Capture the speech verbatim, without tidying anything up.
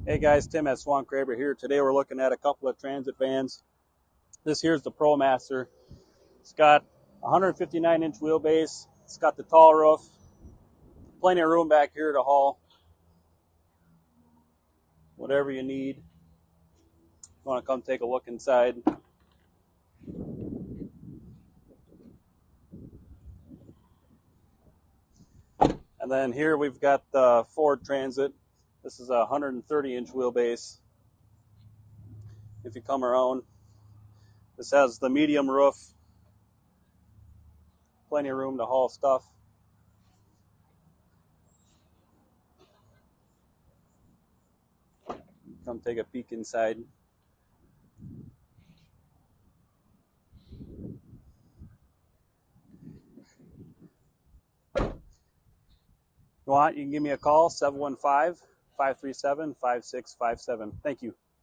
Hey guys, Tim at Swan Craber here. Today we're looking at a couple of transit vans. This here's the ProMaster. It's got one hundred fifty-nine inch wheelbase. It's got the tall roof. Plenty of room back here to haul whatever you need. You want to come take a look inside. And then here we've got the Ford Transit. This is a one hundred thirty inch wheelbase. If you come around, this has the medium roof. Plenty of room to haul stuff. Come take a peek inside. If you want, you can give me a call, seven one five, five three seven, five six five seven. Thank you.